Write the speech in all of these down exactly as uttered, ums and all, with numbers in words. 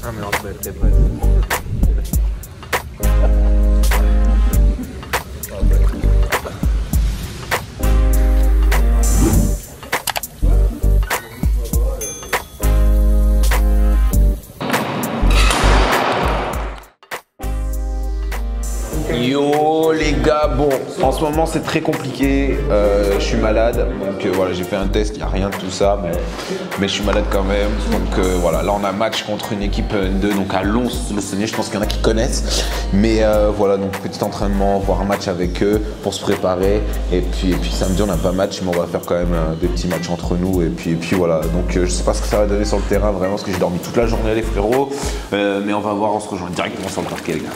Déjame verte, pues. Yo les gars, bon, en ce moment c'est très compliqué, euh, je suis malade, donc euh, voilà, j'ai fait un test, il n'y a rien de tout ça, mais, mais je suis malade quand même, donc euh, voilà, là on a un match contre une équipe N deux, donc à Lons-le-Saunier, je pense qu'il y en a qui connaissent, mais euh, voilà, donc petit entraînement, voir un match avec eux pour se préparer, et puis, et puis samedi on n'a pas match, mais on va faire quand même euh, des petits matchs entre nous, et puis, et puis voilà, donc euh, je sais pas ce que ça va donner sur le terrain vraiment, parce que j'ai dormi toute la journée les frérots, euh, mais on va voir, on se rejoint directement sur le parquet les gars.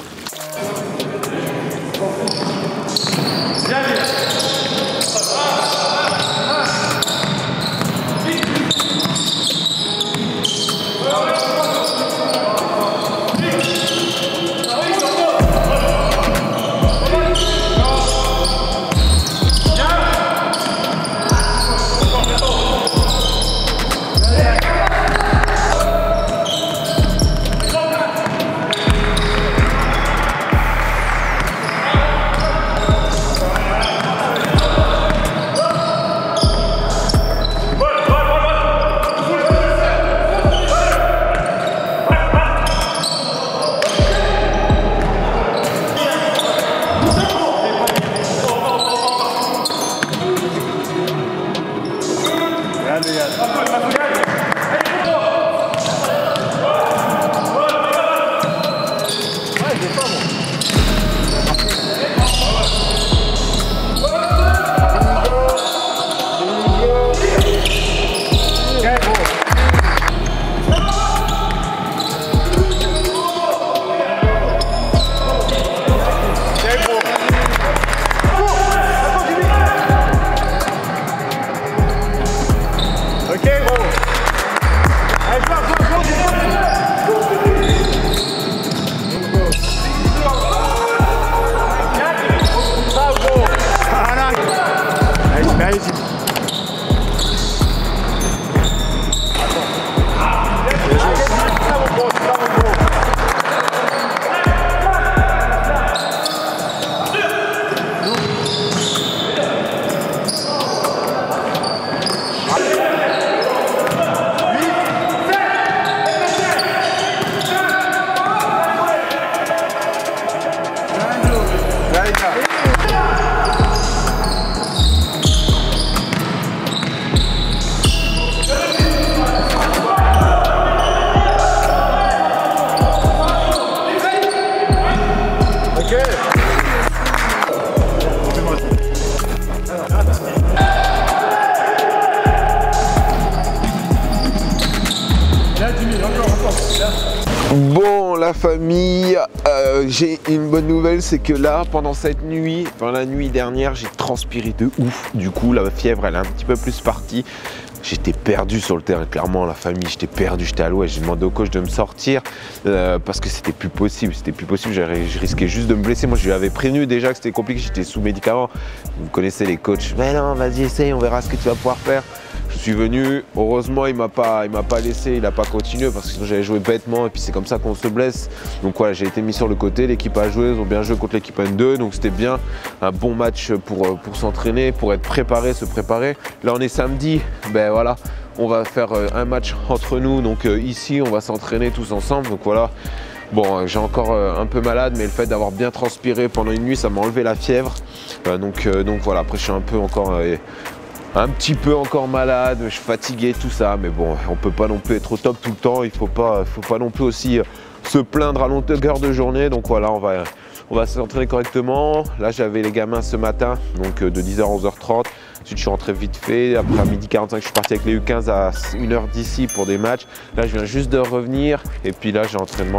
Bon la famille, euh, j'ai une bonne nouvelle, c'est que là pendant cette nuit, pendant la nuit dernière, j'ai transpiré de ouf. Du coup la fièvre elle est un petit peu plus partie. J'étais perdu sur le terrain, clairement la famille, j'étais perdu, j'étais à l'ouest, j'ai demandé au coach de me sortir euh, parce que c'était plus possible, c'était plus possible, je risquais juste de me blesser. Moi je lui avais prévenu déjà que c'était compliqué, j'étais sous médicaments. Vous connaissez les coachs, mais non vas-y essaye, on verra ce que tu vas pouvoir faire. Je suis venu, heureusement il m'a pas, il m'a pas laissé, il n'a pas continué parce que sinon j'avais joué bêtement et puis c'est comme ça qu'on se blesse. Donc voilà, j'ai été mis sur le côté, l'équipe a joué, ils ont bien joué contre l'équipe N deux, donc c'était bien, un bon match pour, pour s'entraîner, pour être préparé, se préparer. Là on est samedi, ben voilà, on va faire un match entre nous, donc ici on va s'entraîner tous ensemble, donc voilà. Bon, j'ai encore euh, un peu malade, mais le fait d'avoir bien transpiré pendant une nuit, ça m'a enlevé la fièvre. Euh, donc, euh, donc voilà, après je suis un peu encore... Euh, un petit peu encore malade, je suis fatigué, tout ça, mais bon, on peut pas non plus être au top tout le temps, il faut pas, faut pas non plus aussi se plaindre à longueur de journée, donc voilà, on va, on va s'entraîner correctement. Là, j'avais les gamins ce matin, donc de dix heures à onze heures trente, ensuite je suis rentré vite fait, après à midi quarante-cinq, je suis parti avec les U quinze à une heure d'ici pour des matchs. Là, je viens juste de revenir, et puis là, j'ai entraînement.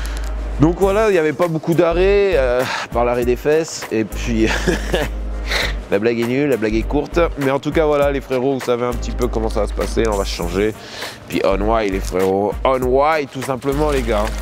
Donc voilà, il n'y avait pas beaucoup d'arrêt, euh, par l'arrêt des fesses, et puis... La blague est nulle, la blague est courte, mais en tout cas voilà les frérots, vous savez un petit peu comment ça va se passer, on va se changer. Puis on white les frérots, on white tout simplement les gars.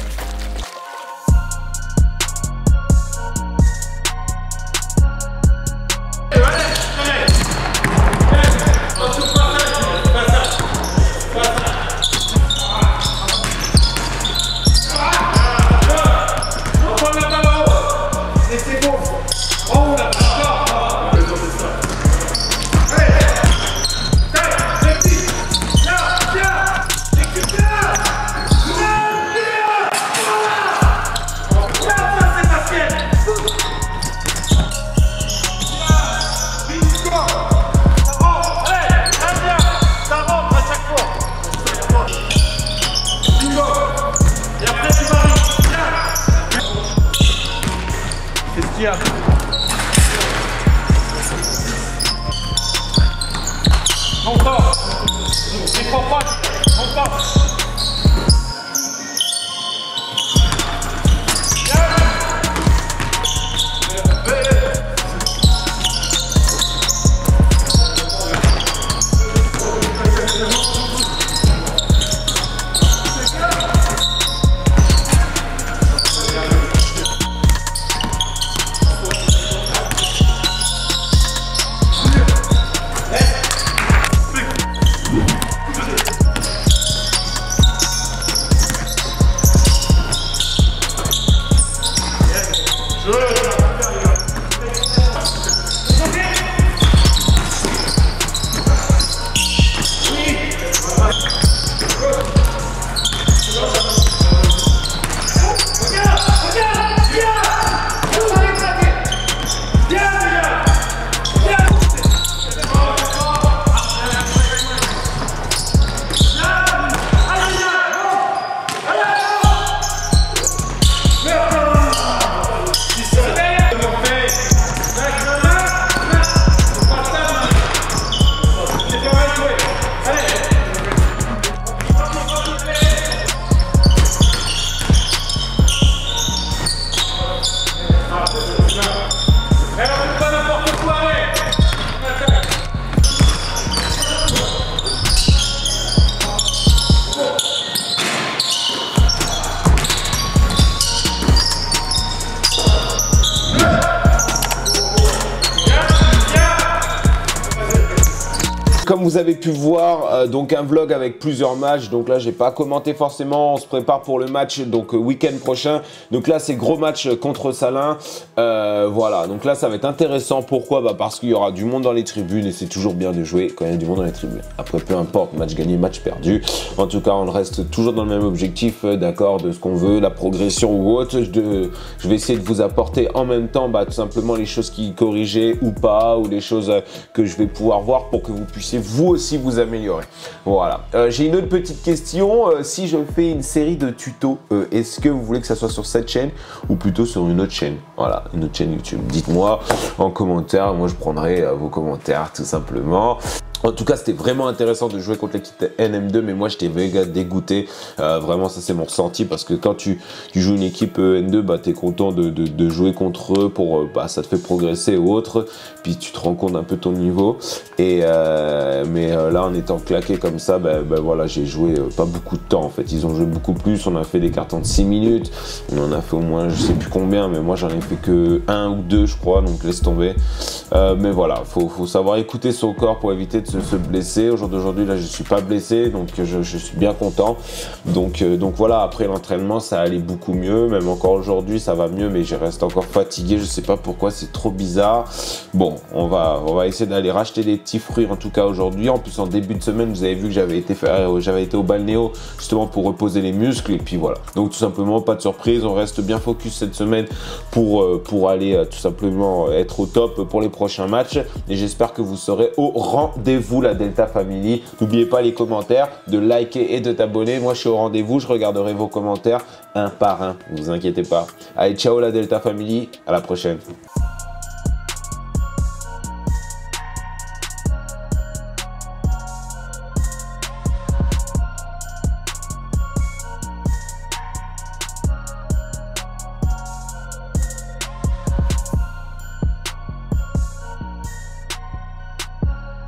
Tiens. Longtemps. Il faut pas. Longtemps. Comme vous avez pu voir, euh, donc un vlog avec plusieurs matchs. Donc là, j'ai pas commenté forcément. On se prépare pour le match donc week-end prochain. Donc là, c'est gros match contre Salins. Euh, voilà. Donc là, ça va être intéressant. Pourquoi? Bah parce qu'il y aura du monde dans les tribunes et c'est toujours bien de jouer quand il y a du monde dans les tribunes. Après, peu importe, match gagné, match perdu. En tout cas, on reste toujours dans le même objectif, euh, d'accord, de ce qu'on veut, la progression ou autre. Je, je vais essayer de vous apporter en même temps, bah, tout simplement les choses qui corriger ou pas, ou les choses euh, que je vais pouvoir voir pour que vous puissiez vous aussi vous améliorer. Voilà. Euh, j'ai une autre petite question. Euh, si je fais une série de tutos, euh, est-ce que vous voulez que ça soit sur cette chaîne ou plutôt sur une autre chaîne? Voilà, une autre chaîne YouTube. Dites-moi en commentaire. Moi, je prendrai euh, vos commentaires tout simplement. En tout cas, c'était vraiment intéressant de jouer contre l'équipe N M deux, mais moi, j'étais méga dégoûté. Euh, vraiment, ça, c'est mon ressenti parce que quand tu, tu joues une équipe N deux, bah, t'es content de, de, de jouer contre eux pour, bah, ça te fait progresser ou autre. Puis tu te rends compte un peu ton niveau. Et euh, mais euh, là, en étant claqué comme ça, bah, bah, voilà, j'ai joué euh, pas beaucoup de temps en fait. Ils ont joué beaucoup plus. On a fait des cartons de six minutes. On en a fait au moins, je sais plus combien, mais moi, j'en ai fait que un ou deux, je crois. Donc laisse tomber. Euh, mais voilà, faut, faut savoir écouter son corps pour éviter de se, se blesser. Au jour d'aujourd'hui, là, je suis pas blessé, donc je, je suis bien content. Donc, euh, donc voilà, après l'entraînement, ça allait beaucoup mieux. Même encore aujourd'hui, ça va mieux, mais je reste encore fatigué. Je sais pas pourquoi, c'est trop bizarre. Bon, on va, on va essayer d'aller racheter des petits fruits en tout cas aujourd'hui. En plus, en début de semaine, vous avez vu que j'avais été faire, j'avais été au balnéo justement pour reposer les muscles. Et puis voilà. Donc tout simplement, pas de surprise. On reste bien focus cette semaine pour, euh, pour aller euh, tout simplement être au top pour les prochains matchs. Et j'espère que vous serez au rendez-vous, la Delta Family. N'oubliez pas les commentaires, de liker et de t'abonner. Moi, je suis au rendez-vous. Je regarderai vos commentaires un par un. Ne vous inquiétez pas. Allez, ciao la Delta Family. À la prochaine.